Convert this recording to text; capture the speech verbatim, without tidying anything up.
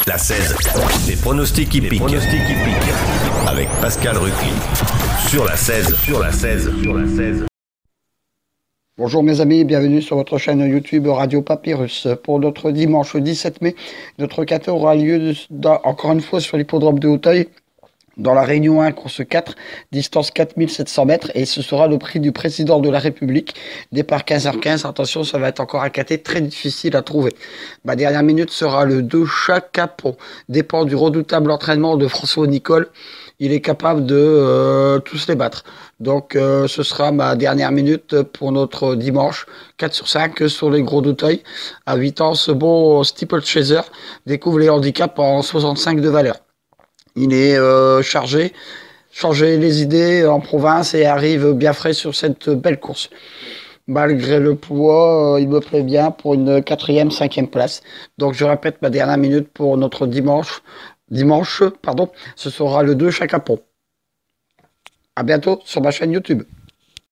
La seize. Les pronostics hippiques. Avec Pascal Ruquier. Sur la seize. Sur la seize. Sur la seize. Bonjour mes amis, bienvenue sur votre chaîne YouTube Radio Papyrus. Pour notre dimanche dix-sept mai, notre quatorze aura lieu de, de, encore une fois sur l'hippodrome de Hauteuil. Dans la Réunion un, course quatre, distance quatre mille sept cents mètres, et ce sera le prix du président de la République. Départ quinze heures quinze, attention, ça va être encore un caté très difficile à trouver. Ma dernière minute sera le deux Chacapon, dépend du redoutable entraînement de François Nicole. Il est capable de euh, tous les battre. Donc euh, ce sera ma dernière minute pour notre dimanche, quatre sur cinq sur les gros d'Auteuil. À huit ans, ce beau steeplechaser découvre les handicaps en soixante-cinq de valeur. Il est euh, chargé, changer les idées en province et arrive bien frais sur cette belle course. Malgré le poids, euh, il me plaît bien pour une quatrième, cinquième place. Donc je répète ma dernière minute pour notre dimanche. Dimanche, pardon, ce sera le deux Chacapon. À bientôt sur ma chaîne YouTube.